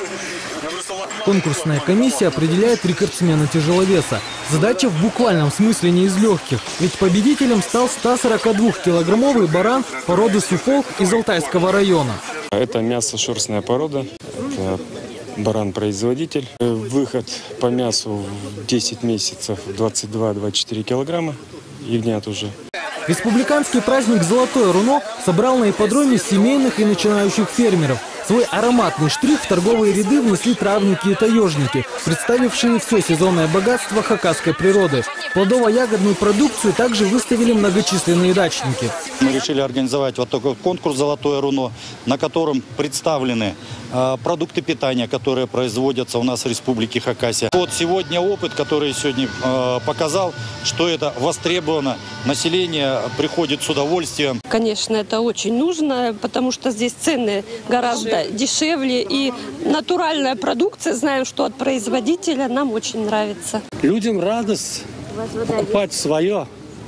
Конкурсная комиссия определяет рекордсмена тяжеловеса. Задача в буквальном смысле не из легких, ведь победителем стал 142-килограммовый баран породы Суфолк из Алтайского района. Это мясошерстная порода, это баран-производитель. Выход по мясу в 10 месяцев 22-24 килограмма, ягнят уже. Республиканский праздник «Золотое руно» собрал на ипподроме семейных и начинающих фермеров. Свой ароматный штрих в торговые ряды внесли травники и таежники, представившие все сезонное богатство хакасской природы. Плодово-ягодную продукцию также выставили многочисленные дачники. Мы решили организовать вот такой конкурс «Золотое руно», на котором представлены продукты питания, которые производятся у нас в Республике Хакасия. Вот сегодня опыт, который сегодня показал, что это востребовано, население приходит с удовольствием. Конечно, это очень нужно, потому что здесь цены гораздо дешевле, и натуральная продукция, знаем, что от производителя, нам очень нравится. Людям радость покупать свое,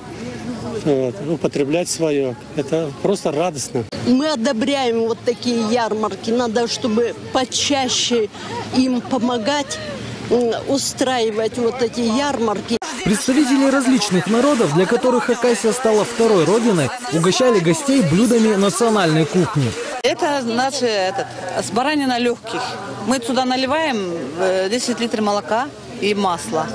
употреблять свое. Это просто радостно. Мы одобряем вот такие ярмарки. Надо, чтобы почаще им помогать устраивать вот эти ярмарки. Представители различных народов, для которых Хакасия стала второй родиной, угощали гостей блюдами национальной кухни. Это наши с баранина легких. Мы туда наливаем 10 литров молока и масла.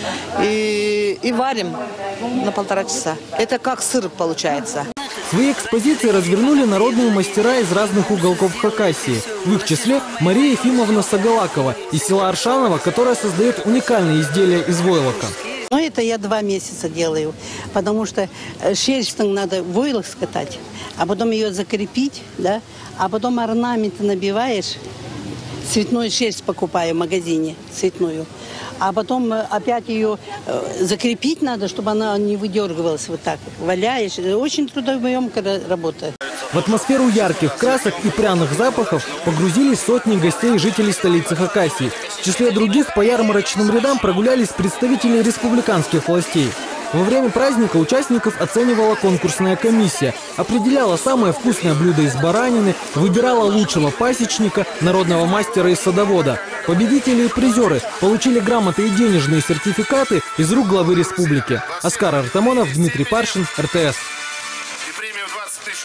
И варим на 1,5 часа. Это как сыр получается. Свои экспозиции развернули народные мастера из разных уголков Хакасии. В их числе Мария Ефимовна Сагалакова из села Аршаново, которая создает уникальные изделия из войлока. Но это я 2 месяца делаю, потому что шерсть надо войлок скатать, а потом ее закрепить, да, а потом орнаменты набиваешь. Цветную шерсть покупаю в магазине, цветную. А потом опять ее закрепить надо, чтобы она не выдергивалась вот так. Валяешь. Очень трудоемкая работа. В атмосферу ярких красок и пряных запахов погрузились сотни гостей и жителей столицы Хакасии. В числе других по ярмарочным рядам прогулялись представители республиканских властей. Во время праздника участников оценивала конкурсная комиссия, определяла самое вкусное блюдо из баранины, выбирала лучшего пасечника, народного мастера и садовода. Победители и призеры получили грамоты и денежные сертификаты из рук главы республики. Оскар Артамонов, Дмитрий Паршин, РТС.